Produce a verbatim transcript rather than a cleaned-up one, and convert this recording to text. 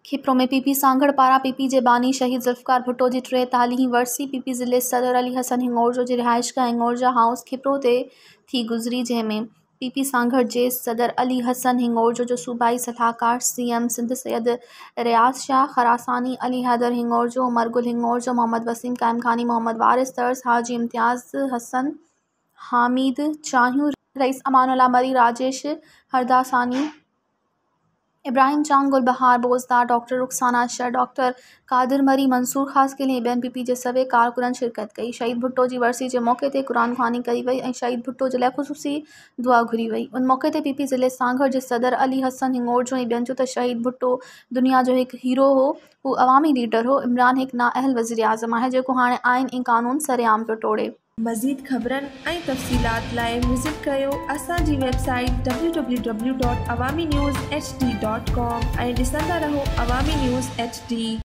खिप्रो में पीपी सांगड़ पारा पीपी जे बानी शहीद ज़ुल्फ़िकार भुट्टो जी टेतालीहीं वरसी पीपी ज़िले सदर अली हसन हिंगोरजो जे रिहाइशगाह हिंगोरजा हाउस खिप्रो ते थी गुज़री, जंहिंमें पीपी सांगड़ जे सदर अली हसन हिंगोरजो जो सूबाई सलाहकार सीएम सिंध सैयद रियाज़ शाह खरासानी, अली हैदर हिंगोरजो, उमर गुल हिंगोरजो, मोहम्मद वसीम कायमखानी, मोहम्मद वारिस तर्स, हाजी इम्तियाज़ हसन, हामिद चाहियूं, रईस अमानुल्लाह मरी, राजेश हरदासानी, इब्राहिम चांग, गुलबहार बोजदार, डॉक्टर रुखसाना अशर, डॉक्टर कादिर मरी, मंसूर खास के लिए बेन पीपी जे सवे कारकुननि शिरकत कई। शहीद भुट्टो जी वरसी जे मौक़े ते क़ुरान ख़्वानी कई वई ऐं शहीद भुट्टो जे लाइ ख़ुसूसी दुआ घुरी वई। उन मौक़े ते पीपी ज़िले सांगड़ जे सदर अली हसन हिंगोरजो ऐं ॿियनि चयो त शहीद भुट्टो दुनिया जो हिकु हीरो हो, हू अवामी लीडर हो। इमरान हिकु नाअहल वज़ीर आज़म आहे जेको हाणे आइन ऐं क़ानून सरेआम पियो टोड़े। मज़ीद ख़बरनि ऐं तफ़सीलात लाइ विज़िट कयो असांजी website W W W dot Awami news H D dot com ऐं ॾिसंदा रहो अवामी न्यूज़ एच डी।